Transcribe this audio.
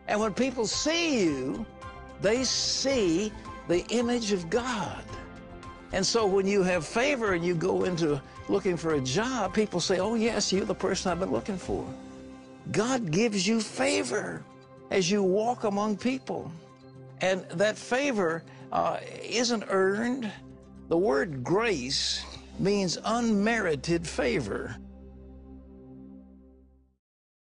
And when people see you, they see the image of God. And so when you have favor and you go into looking for a job, people say, oh yes, you're the person I've been looking for. God gives you favor as you walk among people. And that favor isn't earned. The word grace means unmerited favor.